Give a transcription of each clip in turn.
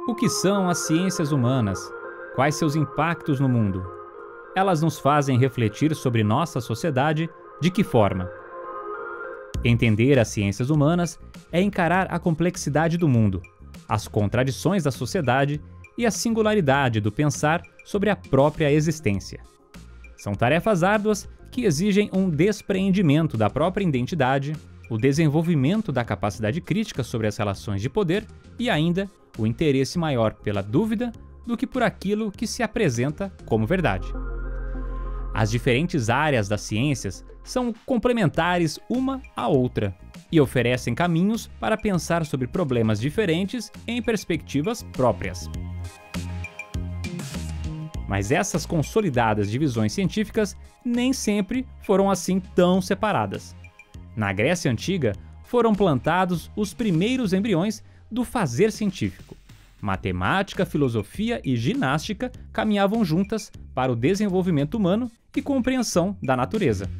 O que são as ciências humanas? Quais seus impactos no mundo? Elas nos fazem refletir sobre nossa sociedade. De que forma? Entender as ciências humanas é encarar a complexidade do mundo, as contradições da sociedade e a singularidade do pensar sobre a própria existência. São tarefas árduas que exigem um despreendimento da própria identidade, o desenvolvimento da capacidade crítica sobre as relações de poder e ainda o interesse maior pela dúvida do que por aquilo que se apresenta como verdade. As diferentes áreas das ciências são complementares uma à outra e oferecem caminhos para pensar sobre problemas diferentes em perspectivas próprias. Mas essas consolidadas divisões científicas nem sempre foram assim tão separadas. Na Grécia Antiga, foram plantados os primeiros embriões do fazer científico. Matemática, filosofia e ginástica caminhavam juntas para o desenvolvimento humano e compreensão da natureza.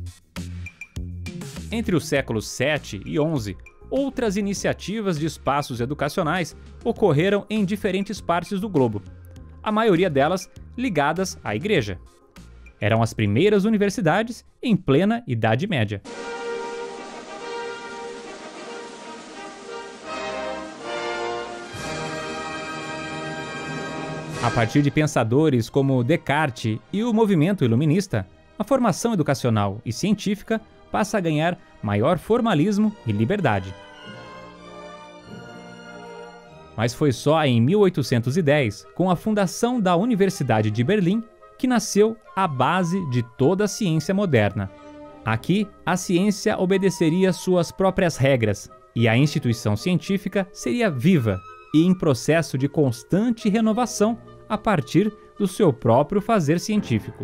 Entre os séculos 7 e 11, outras iniciativas de espaços educacionais ocorreram em diferentes partes do globo, a maioria delas ligadas à Igreja. Eram as primeiras universidades em plena Idade Média. A partir de pensadores como Descartes e o movimento iluminista, a formação educacional e científica passa a ganhar maior formalismo e liberdade. Mas foi só em 1810, com a fundação da Universidade de Berlim, que nasceu a base de toda a ciência moderna. Aqui, a ciência obedeceria suas próprias regras e a instituição científica seria viva e em processo de constante renovação a partir do seu próprio fazer científico.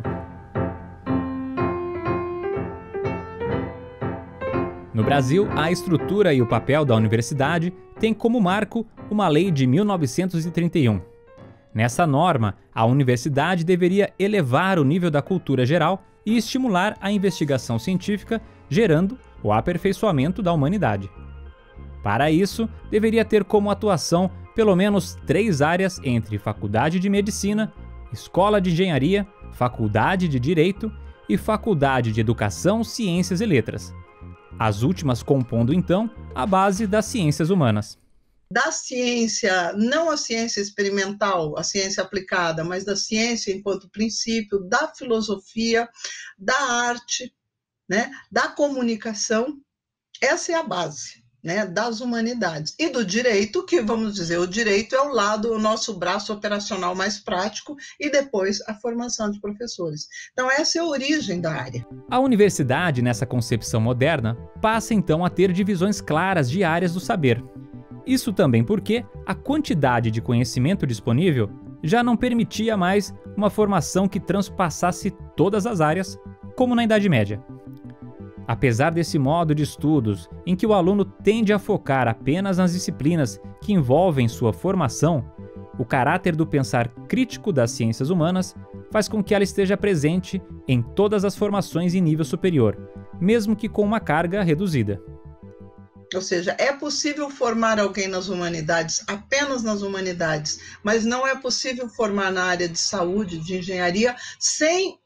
No Brasil, a estrutura e o papel da universidade tem como marco uma lei de 1931. Nessa norma, a universidade deveria elevar o nível da cultura geral e estimular a investigação científica, gerando o aperfeiçoamento da humanidade. Para isso, deveria ter como atuação pelo menos 3 áreas entre Faculdade de Medicina, Escola de Engenharia, Faculdade de Direito e Faculdade de Educação, Ciências e Letras. As últimas compondo, então, a base das ciências humanas. Da ciência, não a ciência experimental, a ciência aplicada, mas da ciência enquanto princípio, da filosofia, da arte, né, da comunicação, essa é a base. Né, das humanidades. E do direito, que vamos dizer, o direito é o nosso braço operacional mais prático e depois a formação de professores. Então essa é a origem da área. A universidade, nessa concepção moderna, passa então a ter divisões claras de áreas do saber. Isso também porque a quantidade de conhecimento disponível já não permitia mais uma formação que transpassasse todas as áreas, como na Idade Média. Apesar desse modo de estudos, em que o aluno tende a focar apenas nas disciplinas que envolvem sua formação, o caráter do pensar crítico das ciências humanas faz com que ela esteja presente em todas as formações em nível superior, mesmo que com uma carga reduzida. Ou seja, é possível formar alguém nas humanidades, apenas nas humanidades, mas não é possível formar na área de saúde, de engenharia, sem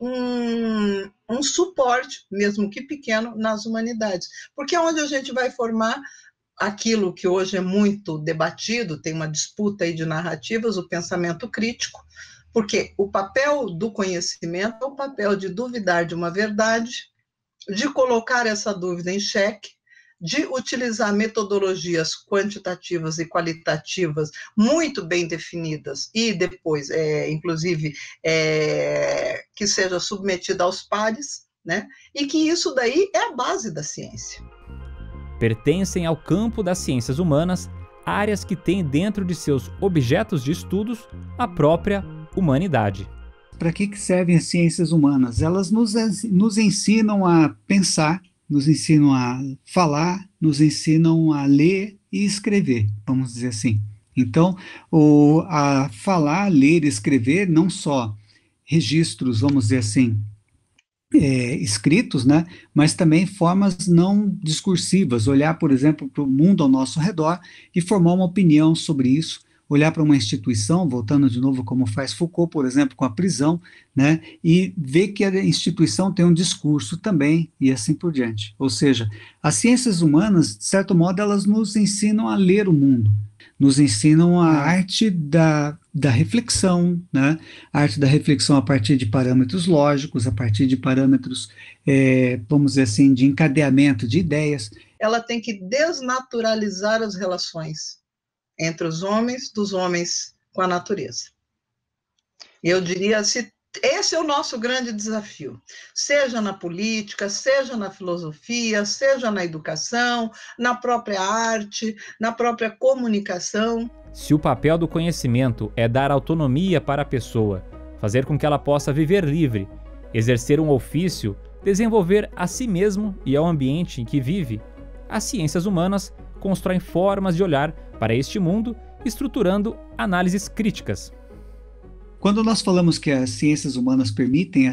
um suporte, mesmo que pequeno, nas humanidades. Porque é onde a gente vai formar aquilo que hoje é muito debatido, tem uma disputa aí de narrativas, o pensamento crítico, porque o papel do conhecimento é o papel de duvidar de uma verdade, de colocar essa dúvida em xeque, de utilizar metodologias quantitativas e qualitativas muito bem definidas e depois, inclusive, que seja submetida aos pares, né? E que isso daí é a base da ciência. Pertencem ao campo das ciências humanas áreas que têm dentro de seus objetos de estudos a própria humanidade. Para que servem as ciências humanas? Elas nos ensinam a pensar, nos ensinam a falar, nos ensinam a ler e escrever, vamos dizer assim. Então, a falar, ler e escrever, não só registros, vamos dizer assim, escritos, né, mas também formas não discursivas, olhar, por exemplo, para o mundo ao nosso redor e formar uma opinião sobre isso, olhar para uma instituição, voltando de novo como faz Foucault, por exemplo, com a prisão, né, e ver que a instituição tem um discurso também, e assim por diante. Ou seja, as ciências humanas, de certo modo, elas nos ensinam a ler o mundo, nos ensinam a arte da reflexão, né? A arte da reflexão a partir de parâmetros lógicos, a partir de parâmetros, vamos dizer assim, de encadeamento de ideias. Ela tem que desnaturalizar as relações entre os homens, dos homens com a natureza. Eu diria, esse é o nosso grande desafio, seja na política, seja na filosofia, seja na educação, na própria arte, na própria comunicação. Se o papel do conhecimento é dar autonomia para a pessoa, fazer com que ela possa viver livre, exercer um ofício, desenvolver a si mesmo e ao ambiente em que vive, as ciências humanas constroem formas de olhar para este mundo, estruturando análises críticas. Quando nós falamos que as ciências humanas permitem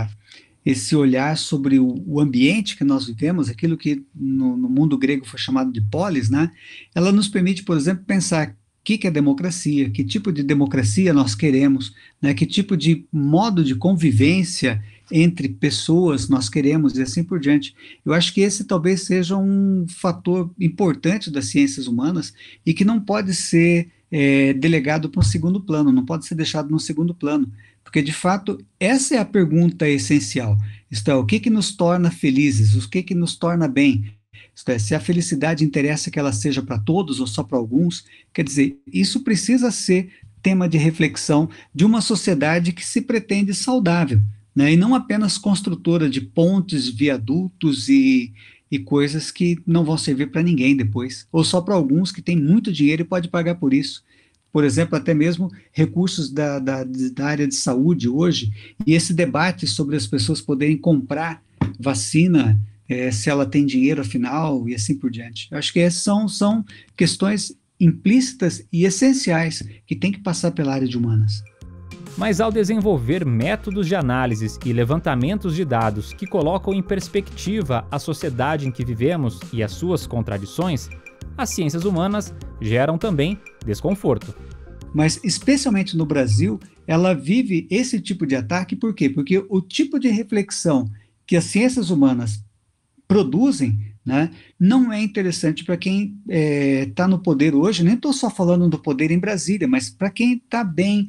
esse olhar sobre o ambiente que nós vivemos, aquilo que no mundo grego foi chamado de polis, né? Ela nos permite, por exemplo, pensar o que é democracia, que tipo de democracia nós queremos, né? Que tipo de modo de convivência entre pessoas nós queremos e assim por diante. Eu acho que esse talvez seja um fator importante das ciências humanas e que não pode ser delegado para um segundo plano, não pode ser deixado no segundo plano, porque de fato essa é a pergunta essencial, isto é, o que nos torna felizes, o que nos torna bem, isto é, se a felicidade interessa que ela seja para todos ou só para alguns, quer dizer, isso precisa ser tema de reflexão de uma sociedade que se pretende saudável, né, e não apenas construtora de pontes, viadutos e coisas que não vão servir para ninguém depois, ou só para alguns que têm muito dinheiro e pode pagar por isso. Por exemplo, até mesmo recursos da área de saúde hoje, e esse debate sobre as pessoas poderem comprar vacina, se ela tem dinheiro afinal, e assim por diante. Eu acho que essas são questões implícitas e essenciais que tem que passar pela área de humanas. Mas ao desenvolver métodos de análises e levantamentos de dados que colocam em perspectiva a sociedade em que vivemos e as suas contradições, as ciências humanas geram também desconforto. Mas, especialmente no Brasil, ela vive esse tipo de ataque, por quê? Porque o tipo de reflexão que as ciências humanas produzem, né, não é interessante para quem está no poder hoje, nem estou só falando do poder em Brasília, mas para quem está bem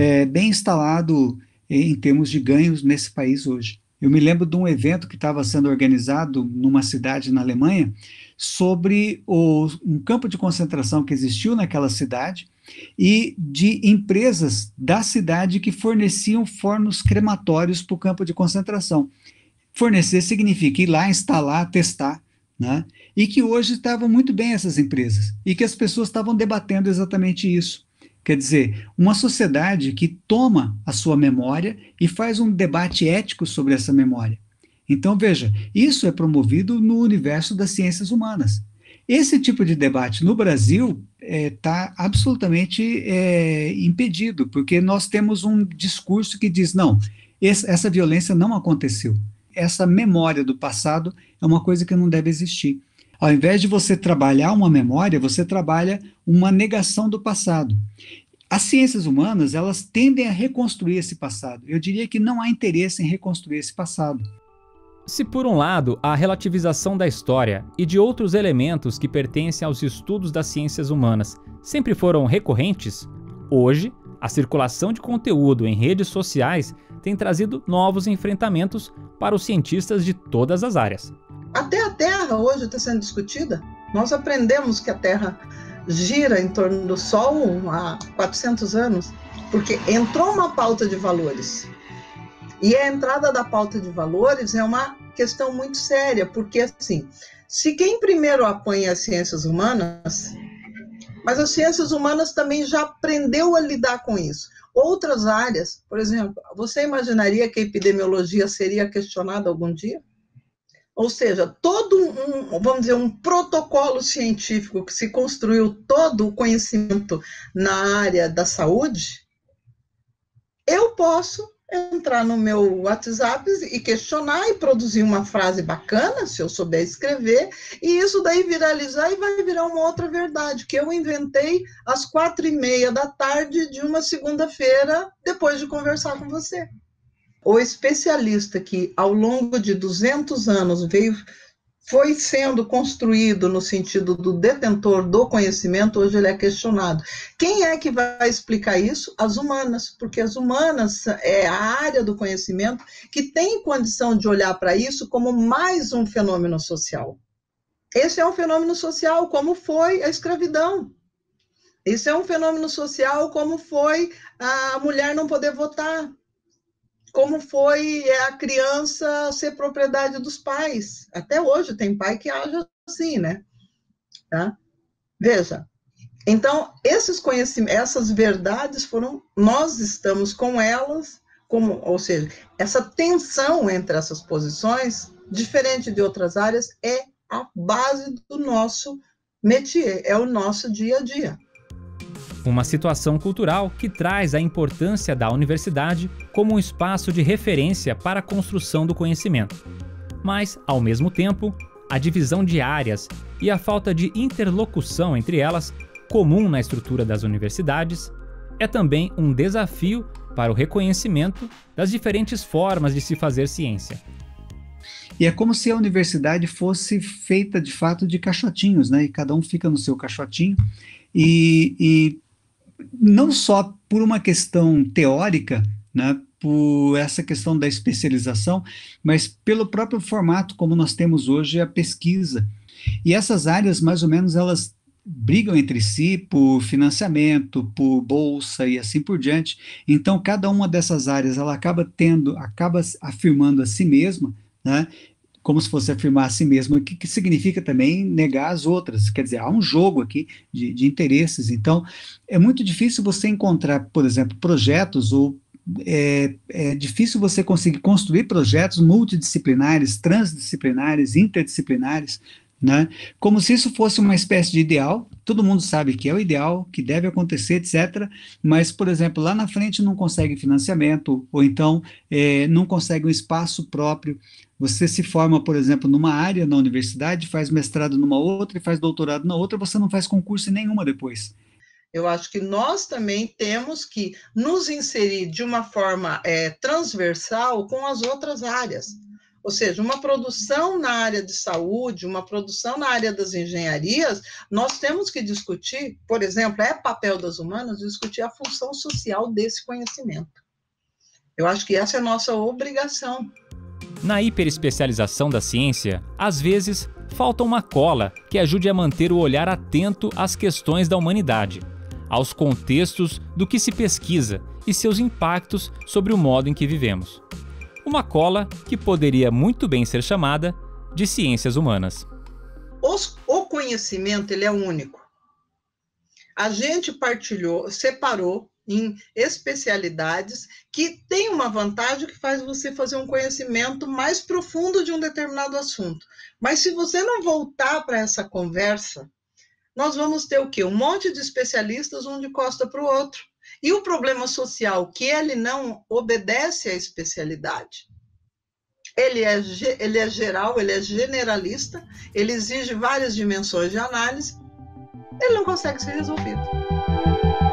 instalado em termos de ganhos nesse país hoje. Eu me lembro de um evento que estava sendo organizado numa cidade na Alemanha sobre um campo de concentração que existiu naquela cidade e de empresas da cidade que forneciam fornos crematórios para o campo de concentração. Fornecer significa ir lá, instalar, testar, né? E que hoje estavam muito bem essas empresas e que as pessoas estavam debatendo exatamente isso. Quer dizer, uma sociedade que toma a sua memória e faz um debate ético sobre essa memória. Então, veja, isso é promovido no universo das ciências humanas. Esse tipo de debate no Brasil está absolutamente impedido, porque nós temos um discurso que diz, não, essa violência não aconteceu. Essa memória do passado é uma coisa que não deve existir. Ao invés de você trabalhar uma memória, você trabalha uma negação do passado. As ciências humanas, elas tendem a reconstruir esse passado. Eu diria que não há interesse em reconstruir esse passado. Se por um lado a relativização da história e de outros elementos que pertencem aos estudos das ciências humanas sempre foram recorrentes, hoje a circulação de conteúdo em redes sociais tem trazido novos enfrentamentos para os cientistas de todas as áreas. Até a Terra hoje está sendo discutida. Nós aprendemos que a Terra gira em torno do Sol há 400 anos, porque entrou uma pauta de valores. E a entrada da pauta de valores é uma questão muito séria, porque assim, se quem primeiro apoia as ciências humanas, mas as ciências humanas também já aprendeu a lidar com isso. Outras áreas, por exemplo, você imaginaria que a epidemiologia seria questionada algum dia? Ou seja, todo vamos dizer, um protocolo científico que se construiu, todo o conhecimento na área da saúde, eu posso entrar no meu WhatsApp e questionar e produzir uma frase bacana, se eu souber escrever, e isso daí viralizar e vai virar uma outra verdade, que eu inventei às 4h30 da tarde de uma segunda-feira, depois de conversar com você. O especialista que, ao longo de 200 anos, foi sendo construído no sentido do detentor do conhecimento, hoje ele é questionado. Quem é que vai explicar isso? As humanas, porque as humanas é a área do conhecimento que tem condição de olhar para isso como mais um fenômeno social. Esse é um fenômeno social, como foi a escravidão. Esse é um fenômeno social, como foi a mulher não poder votar. Como foi a criança ser propriedade dos pais. Até hoje tem pai que age assim, né? Tá? Veja, então, esses conhecimentos, essas verdades nós estamos com elas, ou seja, essa tensão entre essas posições, diferente de outras áreas, é a base do nosso métier, é o nosso dia a dia. Uma situação cultural que traz a importância da universidade como um espaço de referência para a construção do conhecimento. Mas, ao mesmo tempo, a divisão de áreas e a falta de interlocução entre elas, comum na estrutura das universidades, é também um desafio para o reconhecimento das diferentes formas de se fazer ciência. E é como se a universidade fosse feita, de fato, de caixotinhos, né? E cada um fica no seu caixotinho e não só por uma questão teórica, né, por essa questão da especialização, mas pelo próprio formato como nós temos hoje a pesquisa. E essas áreas, mais ou menos, elas brigam entre si por financiamento, por bolsa e assim por diante. Então, cada uma dessas áreas, ela acaba afirmando a si mesma, né, como se fosse afirmar a si mesmo, o que significa também negar as outras. Quer dizer, há um jogo aqui de interesses. Então, é muito difícil você encontrar, por exemplo, projetos, ou é difícil você conseguir construir projetos multidisciplinares, transdisciplinares, interdisciplinares, né? Como se isso fosse uma espécie de ideal. Todo mundo sabe que é o ideal, que deve acontecer, etc. Mas, por exemplo, lá na frente não consegue financiamento, ou então não consegue um espaço próprio. Você se forma, por exemplo, numa área na universidade, faz mestrado numa outra e faz doutorado na outra, você não faz concurso em nenhuma depois. Eu acho que nós também temos que nos inserir de uma forma transversal com as outras áreas. Ou seja, uma produção na área de saúde, uma produção na área das engenharias, nós temos que discutir, por exemplo, é papel das humanas discutir a função social desse conhecimento. Eu acho que essa é a nossa obrigação. Na hiperespecialização da ciência, às vezes, falta uma cola que ajude a manter o olhar atento às questões da humanidade, aos contextos do que se pesquisa e seus impactos sobre o modo em que vivemos. Uma cola que poderia muito bem ser chamada de ciências humanas. O conhecimento, ele é único. A gente separou em especialidades que tem uma vantagem que faz você fazer um conhecimento mais profundo de um determinado assunto. Mas se você não voltar para essa conversa, nós vamos ter o quê? Um monte de especialistas, um de costa para o outro. E o problema social, que ele não obedece à especialidade. Ele é geral, ele é generalista, ele exige várias dimensões de análise, ele não consegue ser resolvido.